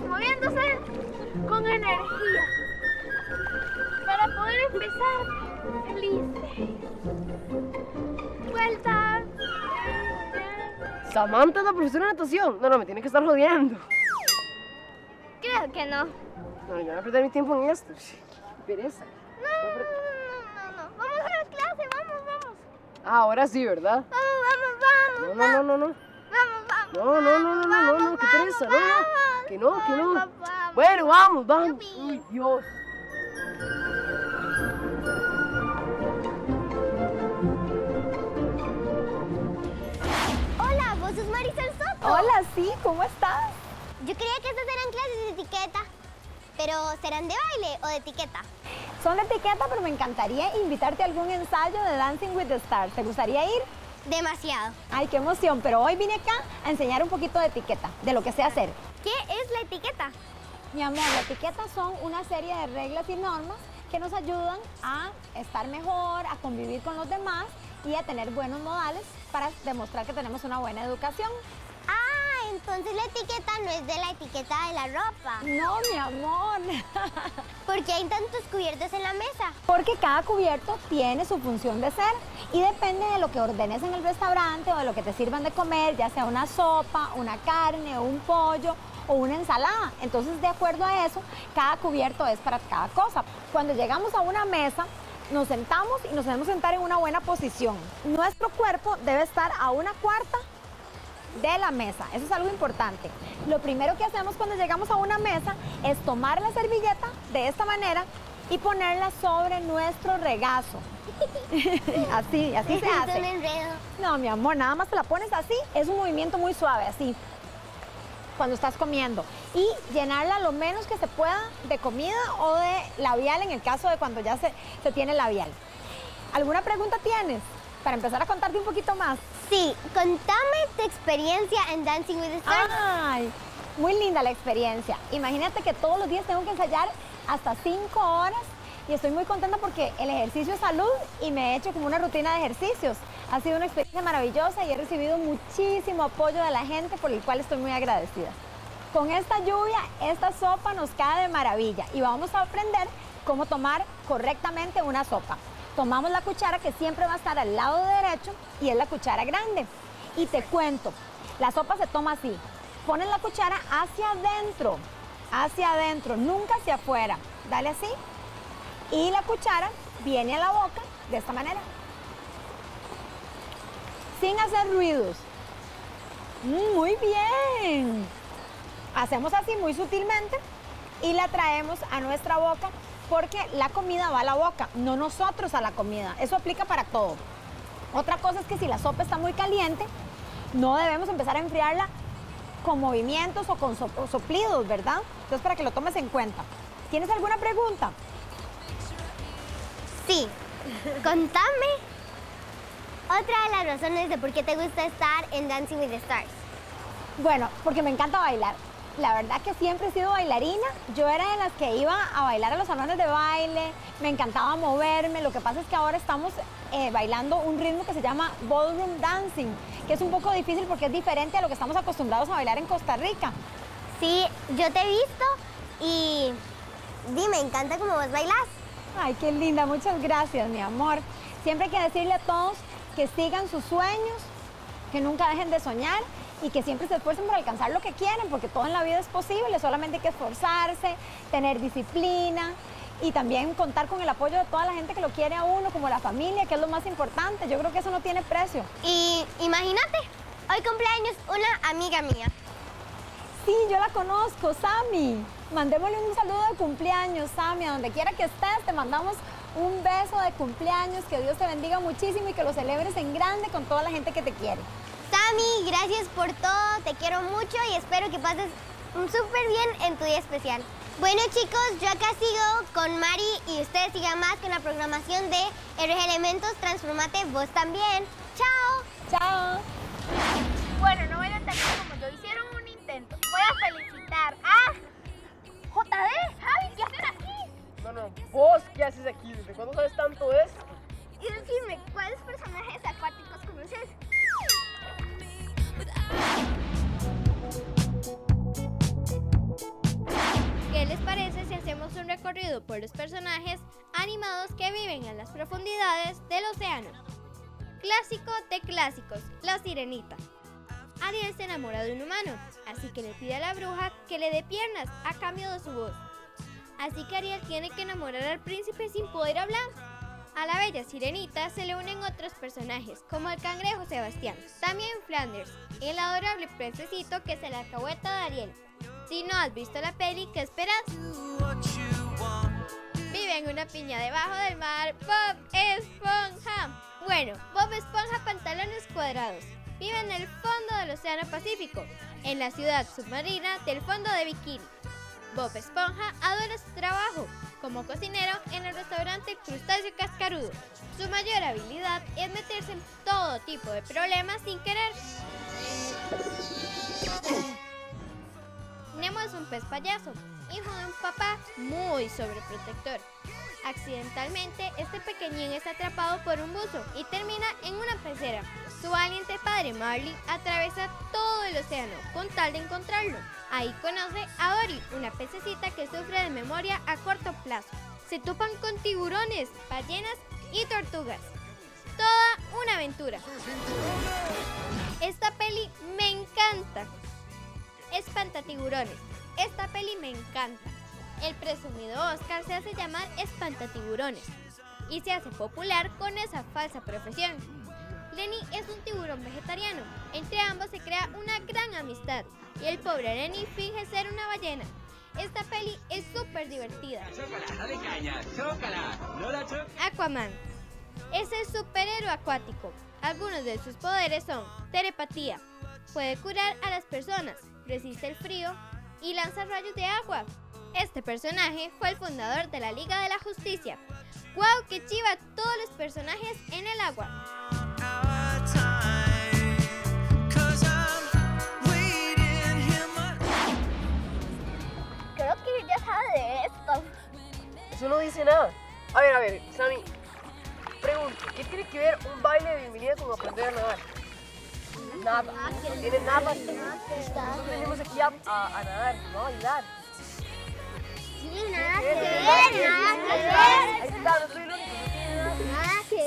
moviéndose con energía para poder empezar felices. Vuelta. Samantha es la profesora de natación. No, me tiene que estar jodiendo. Creo que no. No, yo voy a perder mi tiempo en esto. Qué pereza. No. Vamos a la clase, vamos. Ah, ahora sí, ¿verdad? Vamos. No. No, qué pereza. Que no. Vamos. Bueno, vamos. Yupi. Uy, Dios. Hola, ¿vos sos Marisol Soto? Hola, sí, ¿cómo estás? Yo creía que estas eran clases de etiqueta. Pero, ¿serán de baile o de etiqueta? Son de etiqueta, pero me encantaría invitarte a algún ensayo de Dancing with the Stars. ¿Te gustaría ir? Demasiado. Ay, qué emoción, pero hoy vine acá a enseñar un poquito de etiqueta, de lo que sé hacer. ¿Qué es la etiqueta? Mi amor, la etiqueta son una serie de reglas y normas que nos ayudan a estar mejor, a convivir con los demás y a tener buenos modales para demostrar que tenemos una buena educación. Ah, entonces la etiqueta no es de la etiqueta de la ropa. No, mi amor. ¿Por qué hay tantos cubiertos en la mesa? Porque cada cubierto tiene su función de ser y depende de lo que ordenes en el restaurante o de lo que te sirvan de comer, ya sea una sopa, una carne o un pollo o una ensalada. Entonces, de acuerdo a eso, cada cubierto es para cada cosa. Cuando llegamos a una mesa, nos sentamos y nos debemos sentar en una buena posición. Nuestro cuerpo debe estar a 1/4 de la mesa. Eso es algo importante. Lo primero que hacemos cuando llegamos a una mesa es tomar la servilleta de esta manera y ponerla sobre nuestro regazo. así se Es un hace. enredo. No, mi amor, nada más te la pones así. Es un movimiento muy suave, así, cuando estás comiendo. Y llenarla lo menos que se pueda de comida o de labial en el caso de cuando ya se tiene labial. ¿Alguna pregunta tienes? Para empezar a contarte un poquito más. Sí, contame tu experiencia en Dancing with the Stars. Ay, muy linda la experiencia. Imagínate que todos los días tengo que ensayar hasta 5 horas y estoy muy contenta porque el ejercicio es salud y me he hecho como una rutina de ejercicios. Ha sido una experiencia maravillosa y he recibido muchísimo apoyo de la gente por el cual estoy muy agradecida. Con esta lluvia, esta sopa nos cae de maravilla y vamos a aprender cómo tomar correctamente una sopa. Tomamos la cuchara que siempre va a estar al lado derecho y es la cuchara grande. Y te cuento, la sopa se toma así. Pones la cuchara hacia adentro, nunca hacia afuera. Dale así. Y la cuchara viene a la boca de esta manera. Sin hacer ruidos. Muy bien. Hacemos así muy sutilmente y la traemos a nuestra boca porque la comida va a la boca, no nosotros a la comida. Eso aplica para todo. Otra cosa es que si la sopa está muy caliente, no debemos empezar a enfriarla con movimientos o con soplidos, ¿verdad? Entonces, para que lo tomes en cuenta. ¿Tienes alguna pregunta? Sí, contame otra de las razones de por qué te gusta estar en Dancing with the Stars. Bueno, porque me encanta bailar. La verdad que siempre he sido bailarina. Yo era de las que iba a bailar a los salones de baile, me encantaba moverme. Lo que pasa es que ahora estamos bailando un ritmo que se llama Ballroom Dancing, que es un poco difícil porque es diferente a lo que estamos acostumbrados a bailar en Costa Rica. Sí, yo te he visto y me encanta cómo vos bailás. Ay, qué linda, muchas gracias, mi amor. Siempre hay que decirle a todos que sigan sus sueños, que nunca dejen de soñar y que siempre se esfuercen por alcanzar lo que quieren, porque todo en la vida es posible, solamente hay que esforzarse, tener disciplina y también contar con el apoyo de toda la gente que lo quiere a uno, como la familia, que es lo más importante. Yo creo que eso no tiene precio. Y imagínate, hoy cumpleaños una amiga mía. Sí, yo la conozco, Sami. Mandémosle un saludo de cumpleaños, Sami, a donde quiera que estés, te mandamos un beso de cumpleaños, que Dios te bendiga muchísimo y que lo celebres en grande con toda la gente que te quiere. Sami, gracias por todo, te quiero mucho y espero que pases súper bien en tu día especial. Bueno chicos, yo acá sigo con Mari y ustedes sigan más con la programación de RG Elementos, transformate vos también. ¡Chao! ¡Chao! Bueno, no bailan tan bien como yo, hicieron un intento. Voy a felicitar a JD, Javi, ¿qué hacen aquí? No, ¿vos qué haces aquí? ¿Desde cuándo sabes tanto de esto? Y decime, ¿cuáles personajes acuáticos conoces? parece si hacemos un recorrido por los personajes animados que viven en las profundidades del océano? Clásico de clásicos, La Sirenita. Ariel se enamora de un humano, así que le pide a la bruja que le dé piernas a cambio de su voz. Así que Ariel tiene que enamorar al príncipe sin poder hablar. A la bella sirenita se le unen otros personajes, como el cangrejo Sebastián, también Flanders, el adorable pececito que se la alcahueta de Ariel. Si no has visto la peli, ¿qué esperas? Vive en una piña debajo del mar, Bob Esponja. Bueno, Bob Esponja pantalones cuadrados. Vive en el fondo del Océano Pacífico, en la ciudad submarina del fondo de Bikini. Bob Esponja adora su trabajo como cocinero en el restaurante Crustáceo Cascarudo. Su mayor habilidad es meterse en todo tipo de problemas sin querer. Nemo es un pez payaso, hijo de un papá muy sobreprotector. Accidentalmente, este pequeñín es atrapado por un buzo y termina en una pecera. Su valiente padre Marley atraviesa todo el océano con tal de encontrarlo. Ahí conoce a Dory, una pececita que sufre de memoria a corto plazo. Se topan con tiburones, ballenas y tortugas. Toda una aventura. Esta peli me encanta. Espantatiburones. Esta peli me encanta. El presumido Oscar se hace llamar Espantatiburones y se hace popular con esa falsa profesión. Lenny es un tiburón vegetariano. Entre ambos se crea una gran amistad y el pobre Lenny finge ser una ballena. Esta peli es súper divertida. Aquaman es el superhéroe acuático. Algunos de sus poderes son telepatía, puede curar a las personas, resiste el frío y lanza rayos de agua. Este personaje fue el fundador de la Liga de la Justicia. ¡Wow! ¡Qué chiva! Todos los personajes en el agua. Creo que ya sabe de esto. Eso no dice nada. A ver, Sammy. Pregunto, ¿qué tiene que ver un baile de bienvenida con aprender a nadar? Nada. No tiene nada. Nosotros venimos aquí a nadar, no a bailar. Sí, nada que ver, nada que ver. Ahí está, no soy el único. Nada que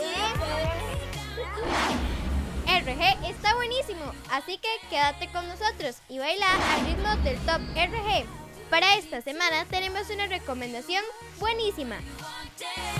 ver. RG está buenísimo, así que quédate con nosotros y baila al ritmo del Top RG. Para esta semana tenemos una recomendación buenísima.